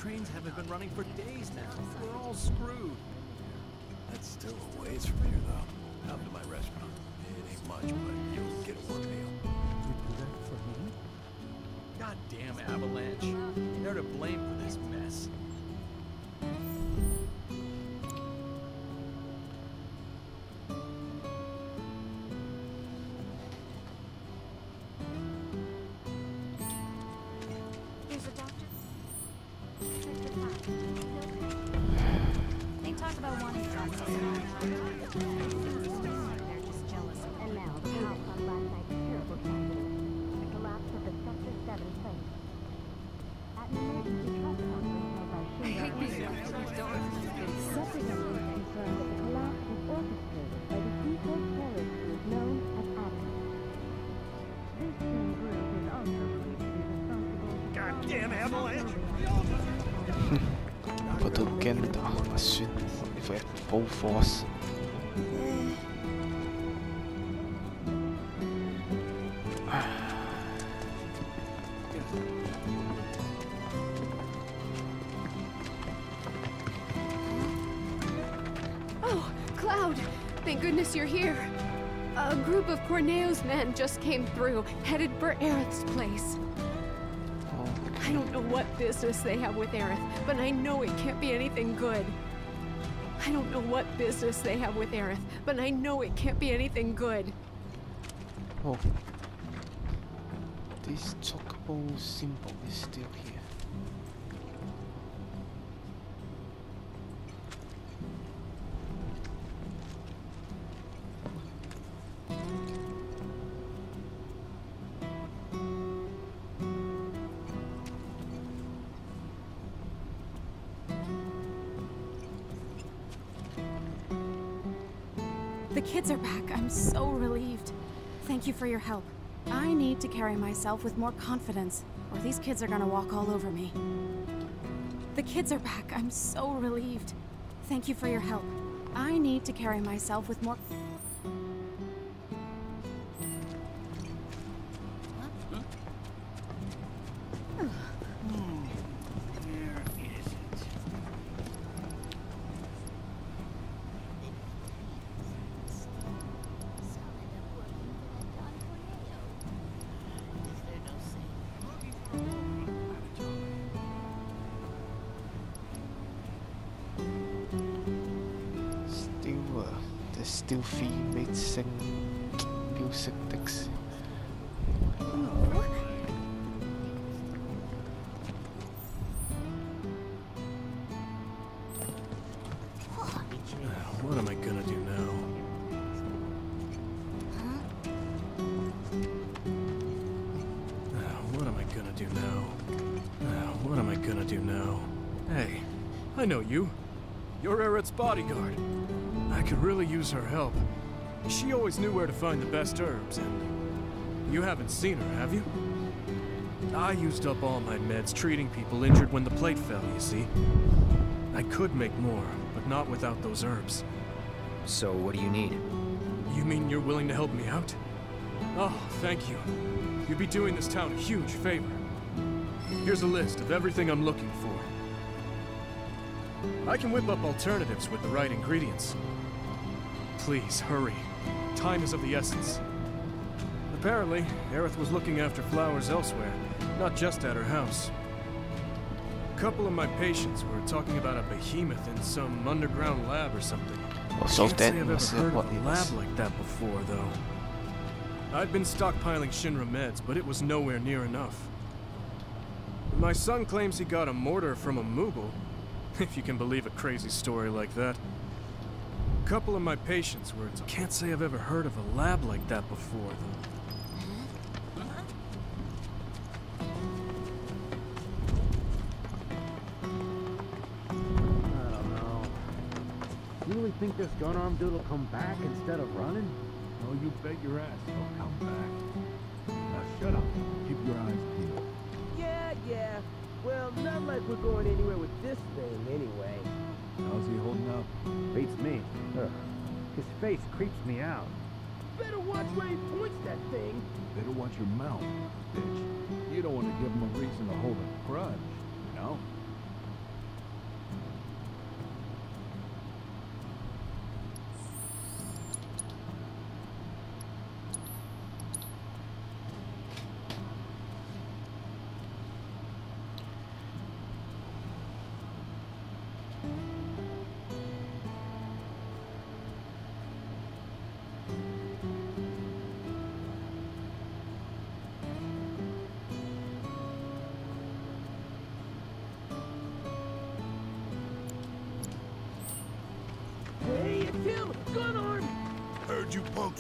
trains haven't been running for days now. We're all screwed. That's still a ways from here, though. Come to my restaurant. It ain't much, but you'll get a work meal. You do that for me? Goddamn Avalanche. They're to blame for this mess. There's a doctor. They talk about wanting justice. They're just jealous of And now, the house on last night's terrible tragedy. The collapse of the Sector 7 plane. At an emergency trust conference held by Shinra, representatives confirmed that the collapse was orchestrated by the Seaport terrorist group known as Atlas. This same group is also believed to be responsible for... Goddamn Avalanche! Produgenda var synd for at bruge for os. Oh, Cloud! Thank goodness you're here. A group of Corneo's men just came through, headed for Aerith's place. I don't know what business they have with Aerith, but I know it can't be anything good. I don't know what business they have with Aerith, but I know it can't be anything good. Oh. This chocobo symbol is still here. The kids are back. I'm so relieved. Thank you for your help. I need to carry myself with more confidence, or these kids are gonna walk all over me. The kids are back. I'm so relieved. Thank you for your help. I need to carry myself with more... There's still female sing music decks. What am I gonna do now? What am I gonna do now? What am I gonna do now? Hey, I know you. You're Aerith's bodyguard. I could really use her help. She always knew where to find the best herbs, and you haven't seen her, have you? I used up all my meds treating people injured when the plate fell, you see. I could make more, but not without those herbs. So what do you need? You mean you're willing to help me out? Oh, thank you. You'd be doing this town a huge favor. Here's a list of everything I'm looking for. I can whip up alternatives with the right ingredients. Please, hurry. Time is of the essence. Apparently, Aerith was looking after flowers elsewhere, not just at her house. A couple of my patients were talking about a behemoth in some underground lab or something. So Can't say that I've ever was heard what of a it lab was. like that before, though. I'd been stockpiling Shinra meds, but it was nowhere near enough. My son claims he got a mortar from a Moogle, if you can believe a crazy story like that. A couple of my patients were... Can't say I've ever heard of a lab like that before, though. I don't know. You really think this gun-armed dude will come back instead of running? Oh, you bet your ass he'll come back. Now shut up. Keep your eyes peeled. Yeah. Well, not like we're going anywhere with this thing, anyway. How's he holding up? Beats me. Ugh. His face creeps me out. Better watch where he points that thing. Better watch your mouth, bitch. You don't want to give him a reason to hold a grudge, you know?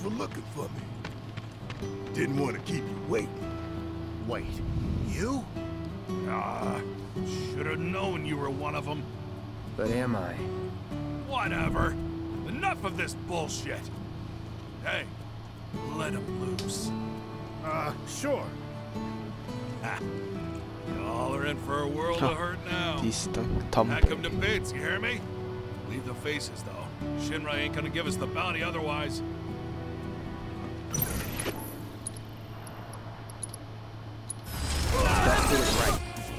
for looking for me. Didn't want to keep you waiting. Wait, you? Should have known you were one of them. But am I? Whatever. Enough of this bullshit. Hey, let him loose. Sure. Ha. Y'all are in for a world of hurt now. Distant Pack 'em to company. bits, you hear me? Leave the faces, though. Shinra ain't gonna give us the bounty otherwise. That feels right.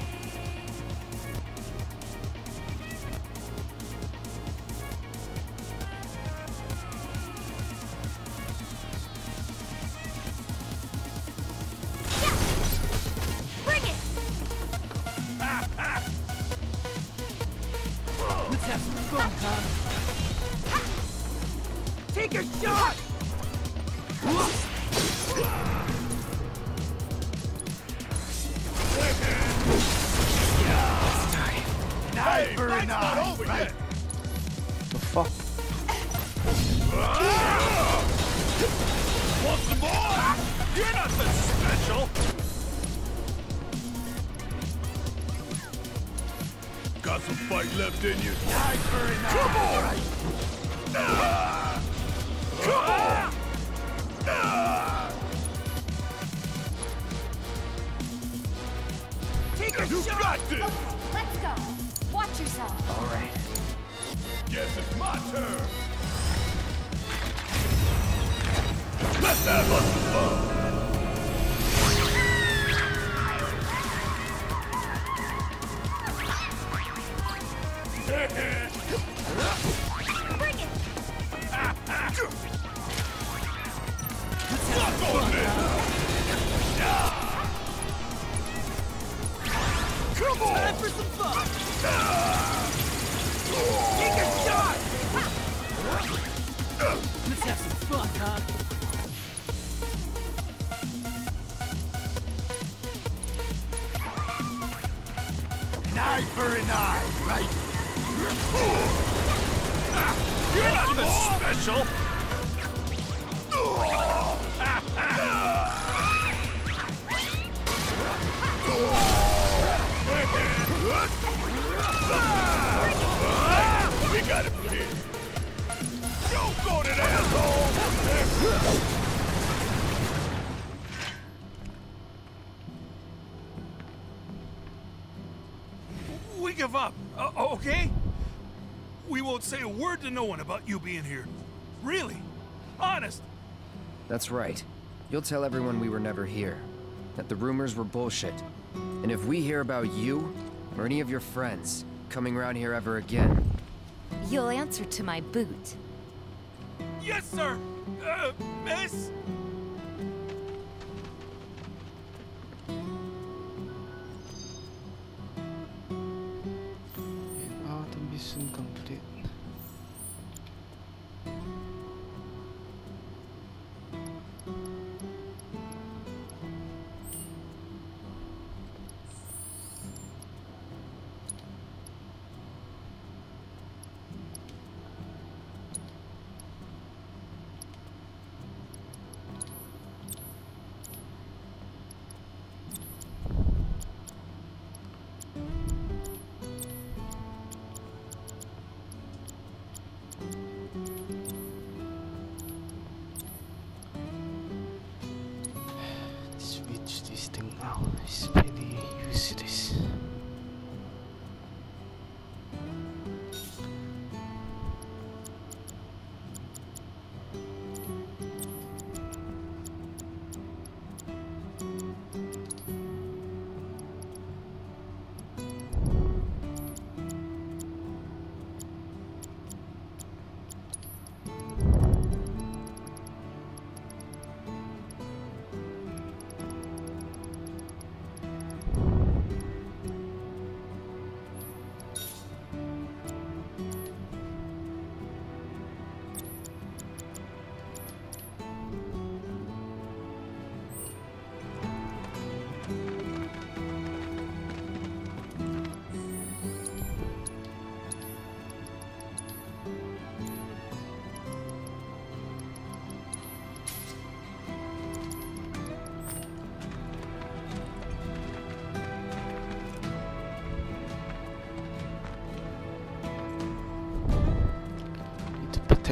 Bring it! Let's have some fun, Tom. Take a shot! Hey, fight's not over yet. The fuck? Want some more? You're not that special. Got some fight left in you. Come on! Come on! Take a You shot! got this! Let's go. Watch yourself. All right. Guess it's my turn. Let's have us some fun. Bring it! Fuck on this! Come on! Time for some fun! Take a shot! Let's have some fun, huh? An eye for an eye, right? You're not that special. We got him here. Don't go to that asshole! We give up, okay? We won't say a word to no one about you being here. Really? Honest? That's right. You'll tell everyone we were never here. That the rumors were bullshit. And if we hear about you, or any of your friends, coming around here ever again... You'll answer to my boot. Yes, sir! Miss? Mission complete.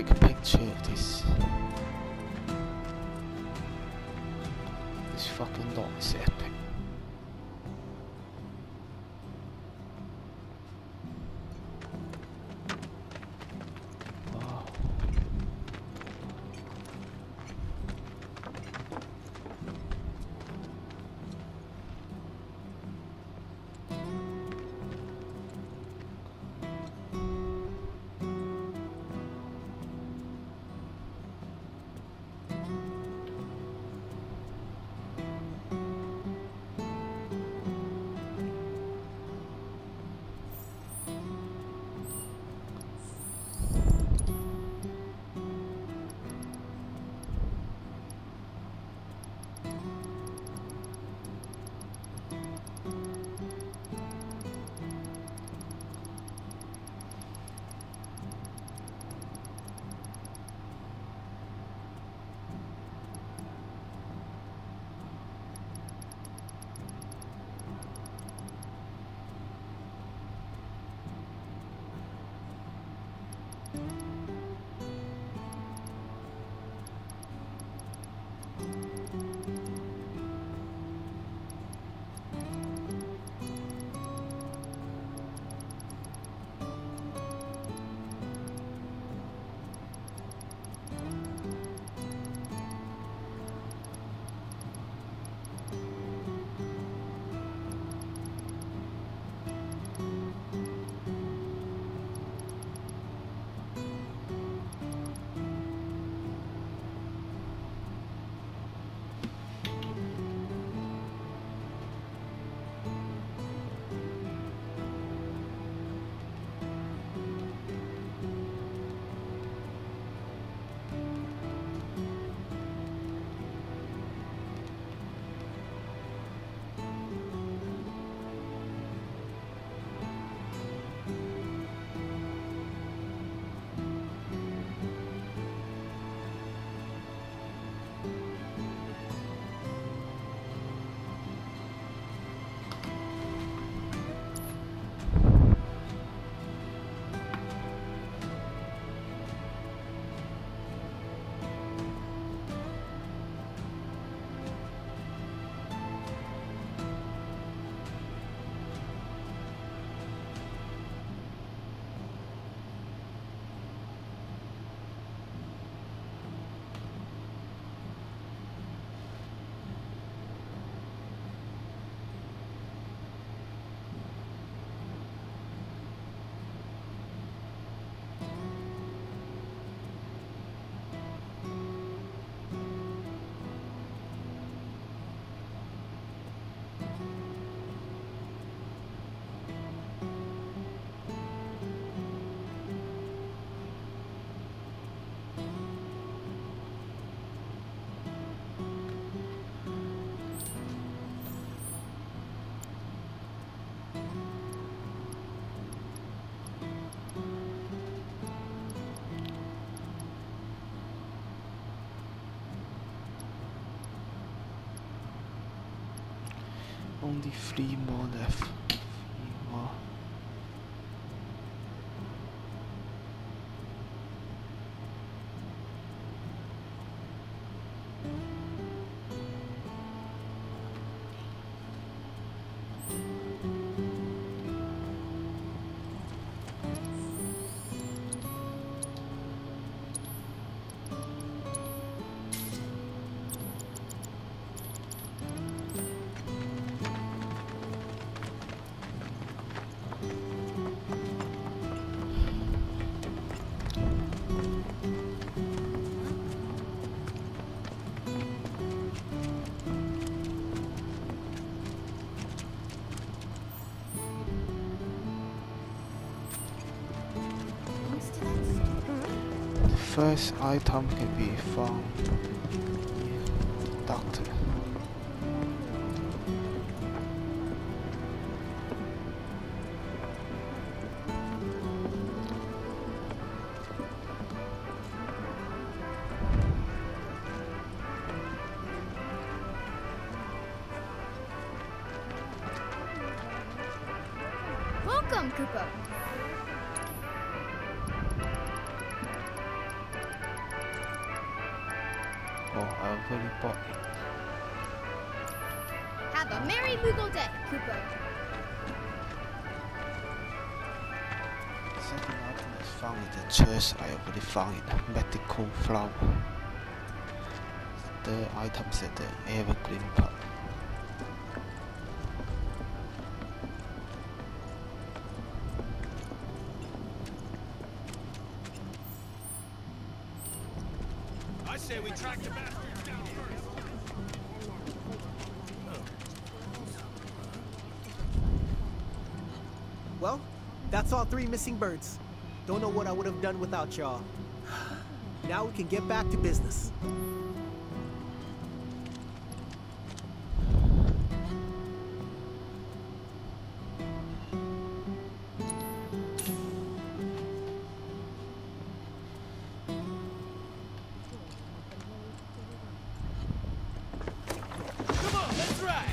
take a picture of this fucking dog is epic. Wow. Only 3 more left. 3 more. First item can be found in the doctor. Welcome, Koopa. ở với report. Have a merry legal day, Cooper. Something items found in the church. I already found it. Medical flower. The items at the Evergreen Park. I say we track the bastards down first. Well, that's all 3 missing birds. Don't know what I would have done without y'all. Now we can get back to business. Come on, let's ride!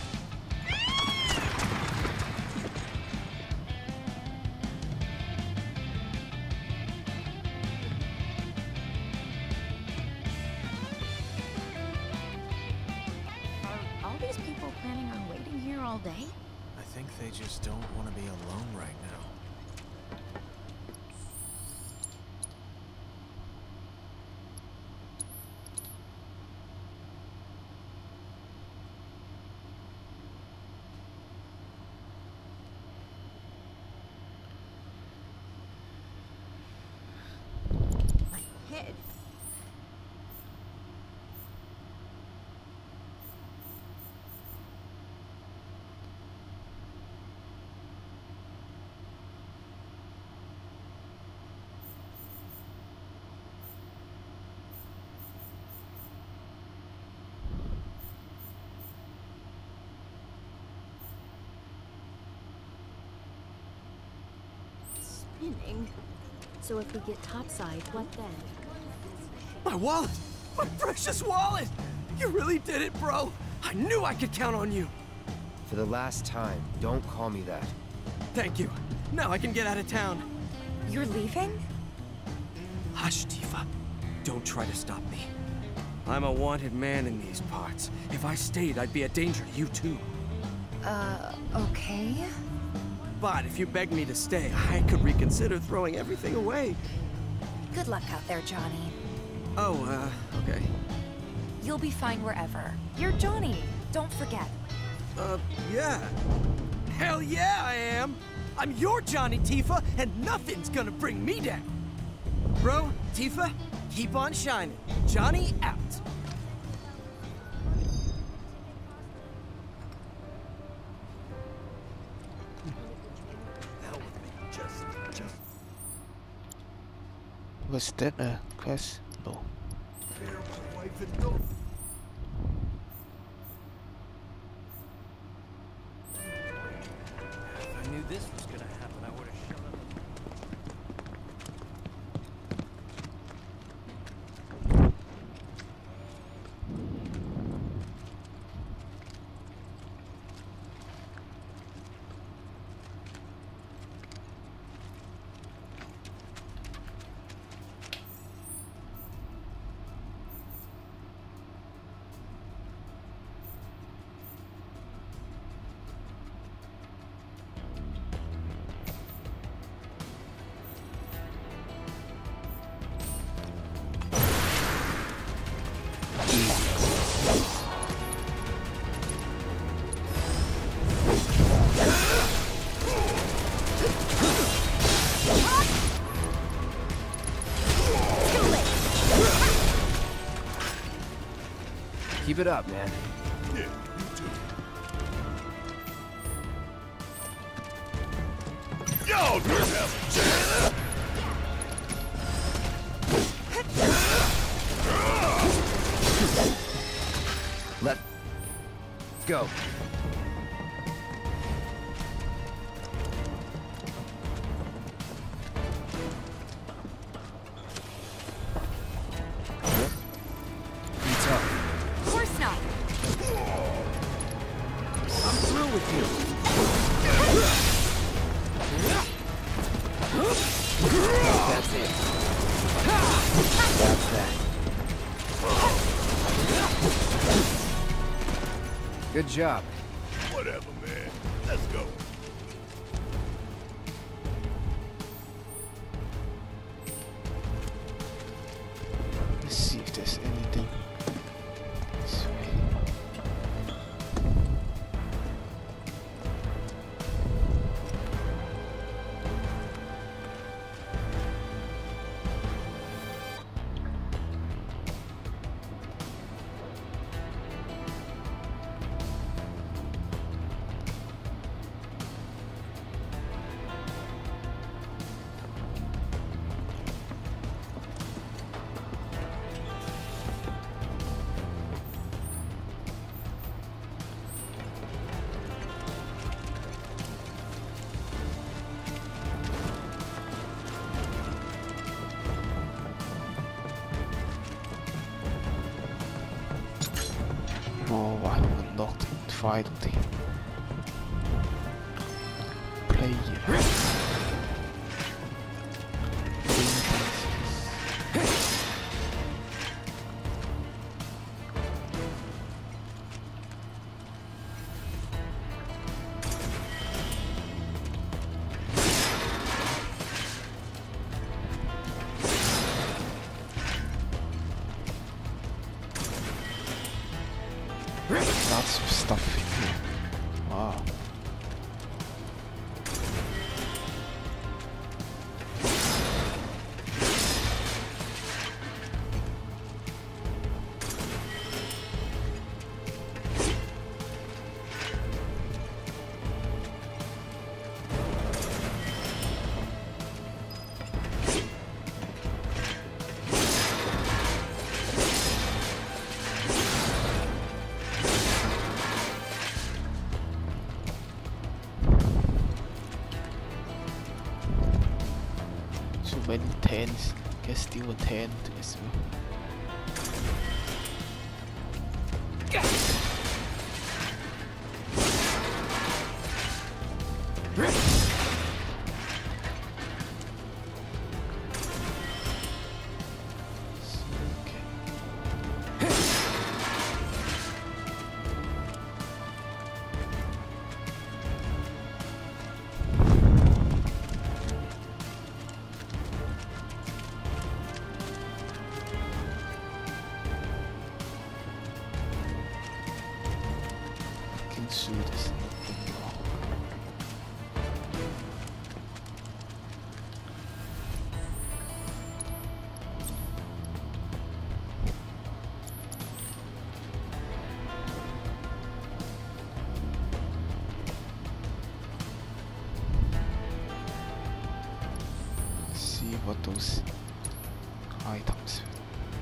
Are all these people planning on waiting here all day? I think they just don't want to be alone right now. My head. Spinning. So if we get topside, what then? My wallet! My precious wallet! You really did it, bro! I knew I could count on you! For the last time, don't call me that. Thank you. Now I can get out of town. You're leaving? Hush, Tifa. Don't try to stop me. I'm a wanted man in these parts. If I stayed, I'd be a danger to you too. Okay. But if you begged me to stay, I could reconsider throwing everything away. Good luck out there, Johnny. Oh, okay. You'll be fine wherever. You're Johnny. Don't forget. Yeah. Hell yeah, I am! I'm your Johnny, Tifa, and nothing's gonna bring me down! Bro, Tifa, keep on shining. Johnny out. Was that a quest? No. If I knew this was gonna happen, I would have shut up. Keep it up, man. Yeah, you too. Yo, just have a chance. Let's go. That's that. job. Whatever, man. Let's go. Let's see if there's anything this way. Oh, I have unlocked it finally. Player. Lots of stuff in here. Wow. So many tents. Guess steal a tent as well. Suit is nothing wrong. Let's see what those items are.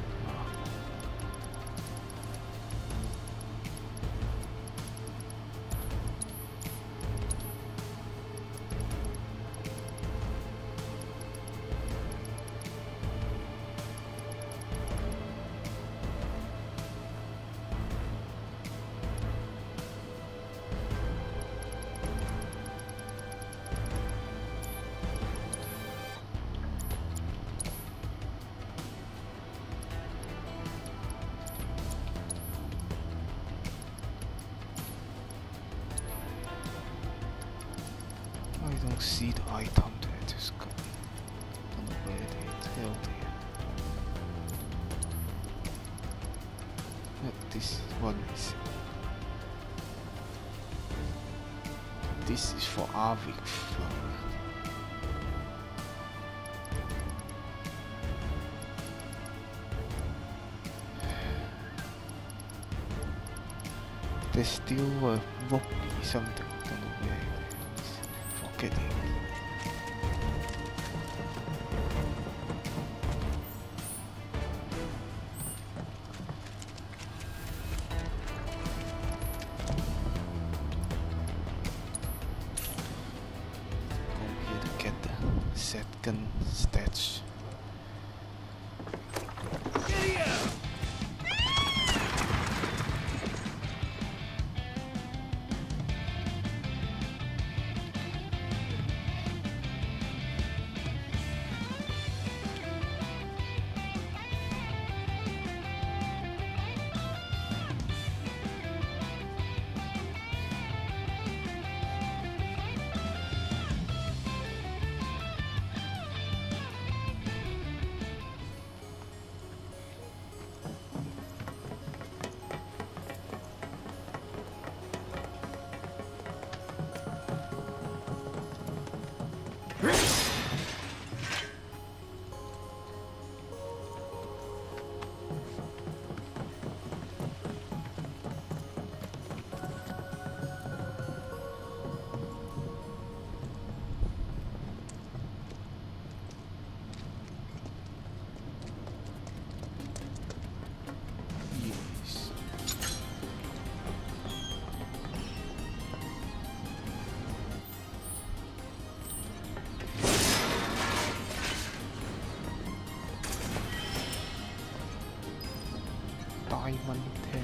I don't see the item there, just go. Don't know where they held here. But this one is. This is for Arvik flower. There's still a Wokey something. Don't know where it is. Forgetting. Come here to get the second stage. mantel.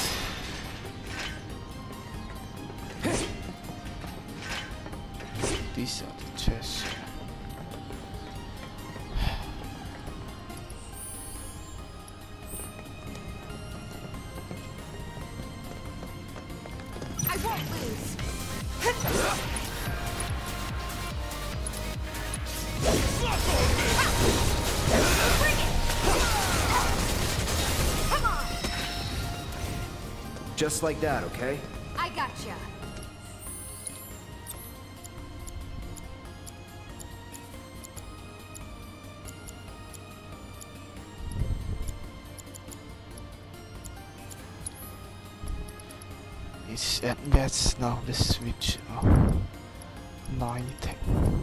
These are the chests. I won't lose. Just like that, okay? I gotcha. And that's now the switch night.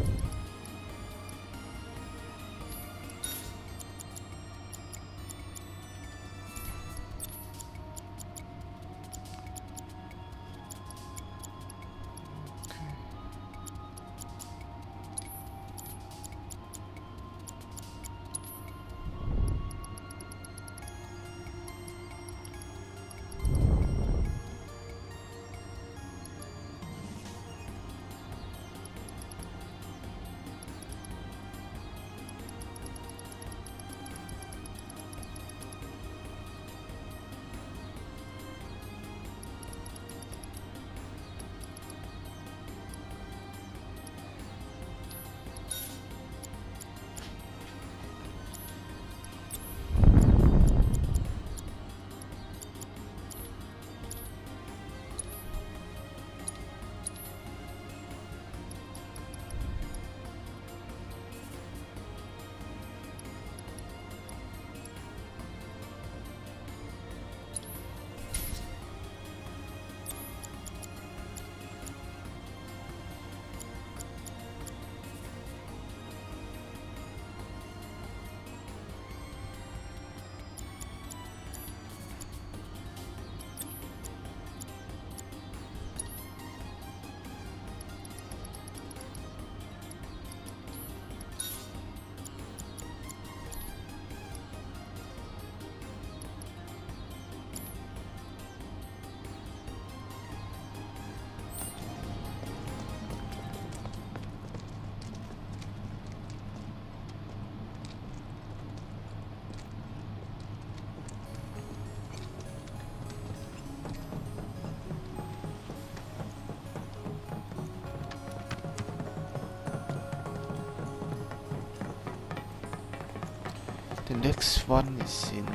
The next one is in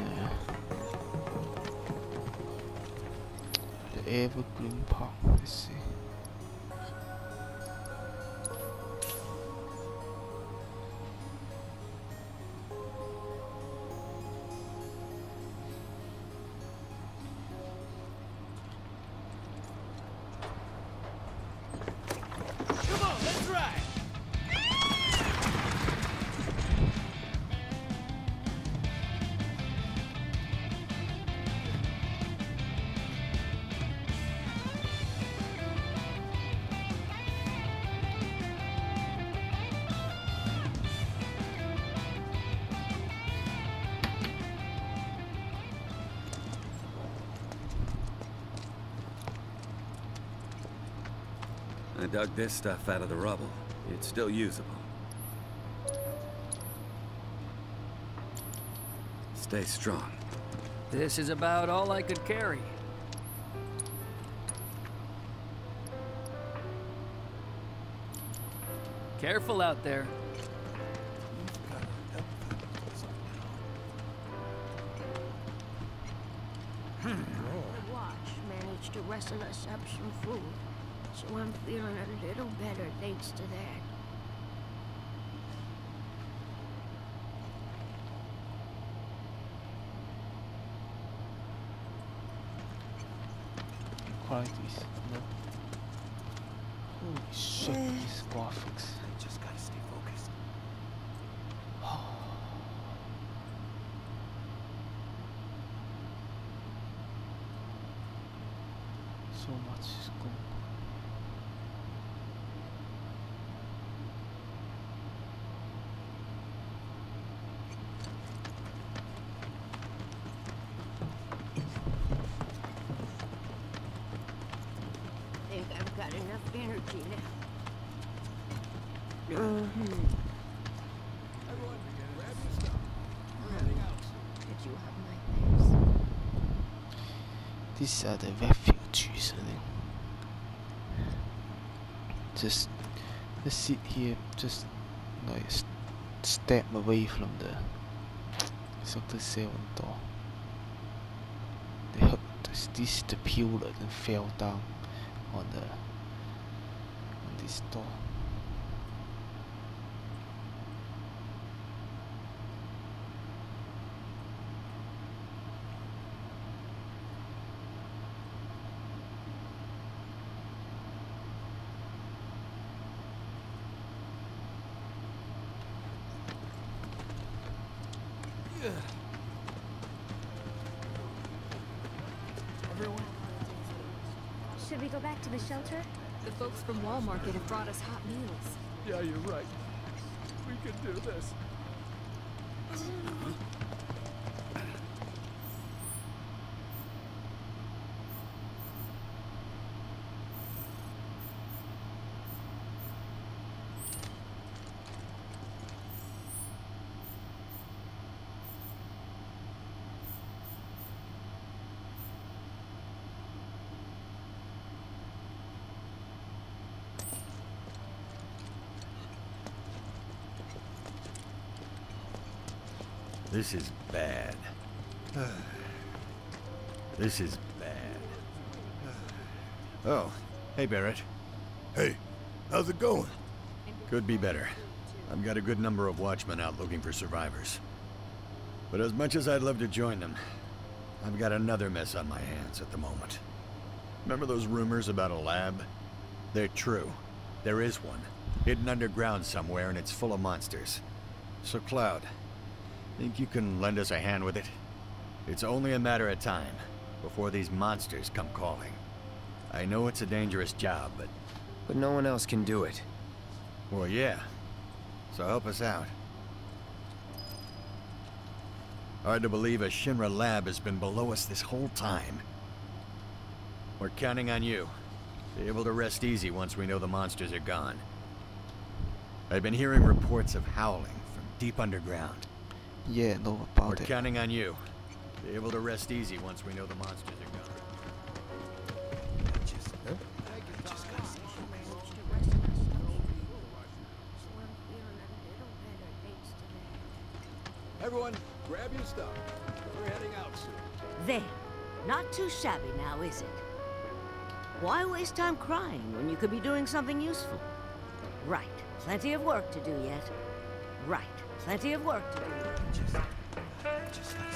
the Evergreen Park. Let's see. Come on, let's ride! I dug this stuff out of the rubble. It's still usable. Stay strong. This is about all I could carry. Careful out there. The watch managed to wrestle us up some food, so I'm feeling a little better thanks to that. Qualities, no. Holy shit, these graphics. I just gotta stay focused. So much is going on. enough energy now. Did you have nightmares? These are the refugees, I think. Just sit here, just like step away from the Sector 7 door. They heard this the pillar and fell down on this door. Should we go back to the shelter? The folks from Wall Market have brought us hot meals. Yeah, you're right. We can do this. This is bad. This is bad. Oh, hey Barrett. Hey, how's it going? Could be better. I've got a good number of watchmen out looking for survivors. But as much as I'd love to join them, I've got another mess on my hands at the moment. Remember those rumors about a lab? They're true. There is one. Hidden underground somewhere, and it's full of monsters. So Cloud, think you can lend us a hand with it? It's only a matter of time before these monsters come calling. I know it's a dangerous job, but no one else can do it. Well, yeah. So help us out. Hard to believe a Shinra lab has been below us this whole time. We're counting on you. Be able to rest easy once we know the monsters are gone. I've been hearing reports of howling from deep underground. Yeah, know about it. We're counting on you. Be able to rest easy once we know the monsters are gone. Everyone, grab your stuff. We're heading out soon. There. Not too shabby now, is it? Why waste time crying when you could be doing something useful? Right. Plenty of work to do yet. Right. Plenty of work to do. Just